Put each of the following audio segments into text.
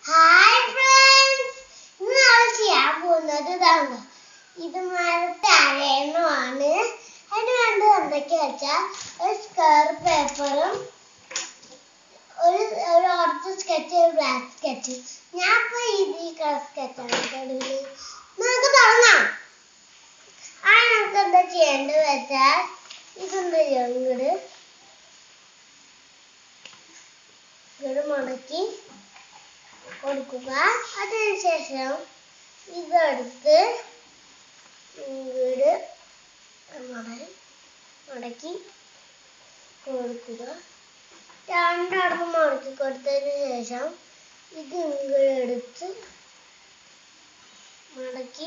Hi friends, ഇന്ന് നമ്മൾ ചെയ്യാൻ പോകുന്നത് ഇതാണ്. ഇത് മരത്തെ അരയണമാണ്. അതിന് വേണ്ടത് എന്തൊക്കെയാ വെച്ചാൽ ഒരു സ്ക്വയർ പേപ്പറും ഒരു ഓറഞ്ച് സ്കെച്ച്, ഒരു ബ്ലാക്ക് സ്കെച്ച്. ഞാൻ ഇപ്പോൾ ഈ കളർ സ്കെച്ചാണ് തുടങ്ങി. നമുക്ക് തുടങ്ങാം. നമുക്ക് എന്താ ചെയ്യേണ്ടത് വെച്ചാൽ ഇതെന്താ ഇങ്ങോട്ട് മടക്കി കൊടുക്കുക. അതിനുശേഷം ഇതെടുത്ത് ഇങ്ങോട്ട് മടക്കി കൊടുക്കുക. രണ്ടടക്കം മടക്കി കൊടുത്തതിന് ശേഷം ഇത് ഇങ്ങോട്ട് എടുത്ത് മടക്കി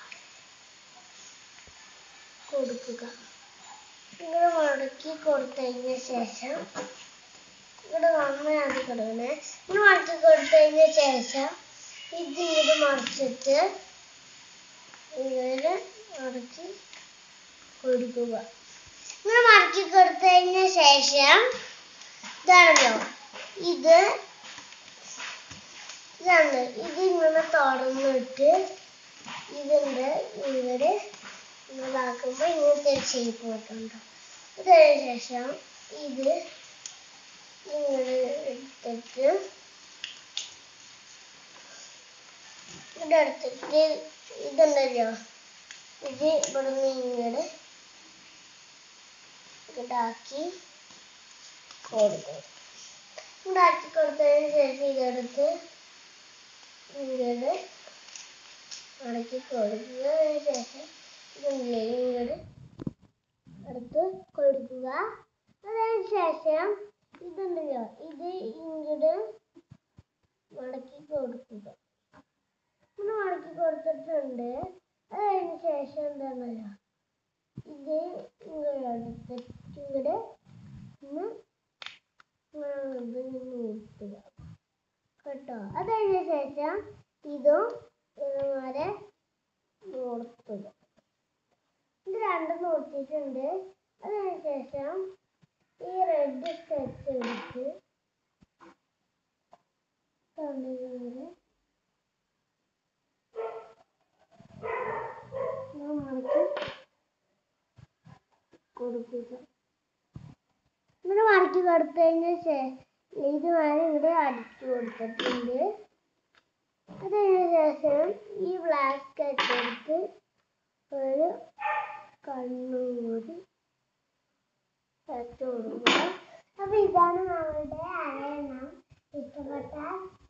കൊടുക്കുക. ഇങ്ങനെ മടക്കി കൊടുത്തതിന് ശേഷം ഇവിടെ നന്നായി കൊടുക്കണേ. ഇങ്ങനെ മടക്കി കൊടുത്തതിന് ശേഷം ഇത് ഇങ്ങോട്ട് മറിച്ചിട്ട് ഇങ്ങനെ മടക്കി കൊടുക്കുക. ഇങ്ങനെ മടക്കി കൊടുത്തതിന് ശേഷം ഇതാണല്ലോ, ഇതാണ് ഇതിങ്ങനെ തുറന്നിട്ട് ഇതിൻ്റെ ഇങ്ങോട്ട് ഇതാക്കുമ്പോൾ ഇങ്ങനത്തെ ഷേപ്പ് കിട്ടുന്നുണ്ട്. അതിന് ശേഷം ഇത് ഇങ്ങനെ എടുത്തിട്ട് ഇതുണ്ടല്ലോ, ഇത് ഇവിടുന്ന് ഇങ്ങനെ ഇതാക്കി കൊടുക്കും. ഇതാക്കി കൊടുത്തതിന് ശേഷം ഇതെടുത്ത് ഇങ്ങനെ മടക്കി കൊടുക്കുക. അതിന് ശേഷം ഇങ്ങോട്ട് എടുത്ത് കൊടുക്കുക. അതിന് ശേഷം ഇതുണ്ടല്ലോ, ഇത് ഇങ്ങോട്ട് മടക്കി കൊടുക്കുക. ഇങ്ങനെ മടക്കി കൊടുത്തിട്ടുണ്ട്. അത് കഴിഞ്ഞ ശേഷം എന്താണല്ലോ, ഇത് ഇങ്ങനെ എടുത്തിട്ട് ഇങ്ങോട്ട് ഊട്ടുക കേട്ടോ. അത് കഴിഞ്ഞ ശേഷം ഇതും ഇതുപോലെ നോർത്തുക. ഇത് രണ്ടും നോർത്തിട്ടുണ്ട്. അത് കഴിഞ്ഞ ശേഷം ഈ റെഡ് സ്കെച്ച് എടുത്ത് മടക്കി കൊടുക്കുക. ഇങ്ങനെ മടക്കി കൊടുത്തതിന് ശേഷം ഇതുവരെ ഇവിടെ അടിച്ചു കൊടുത്തിട്ടുണ്ട്. അതിന് ശേഷം ഈ ബ്ലാക്ക് സ്കെച്ച് എടുത്ത് ഒരു കണ്ണൂടി വരച്ചു കൊടുക്കുക. അപ്പോൾ ഇതാണ് നമ്മളുടെ അരയണം. ഇഷ്ടപ്പെട്ടാൽ